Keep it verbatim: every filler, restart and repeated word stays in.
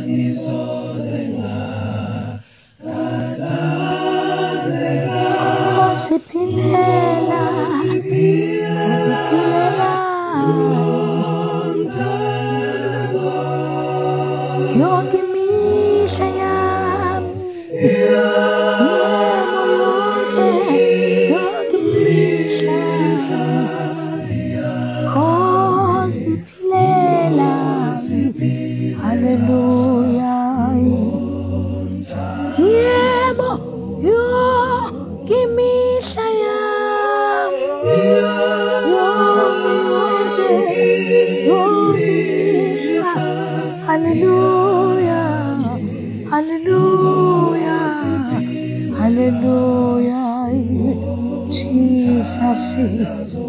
Sipilela, sipilela, yogi misha yam, yogi misha, oh sipilela, hallelujah, yebo, yogi misha yam, hallelujah, hallelujah, hallelujah, Jesus.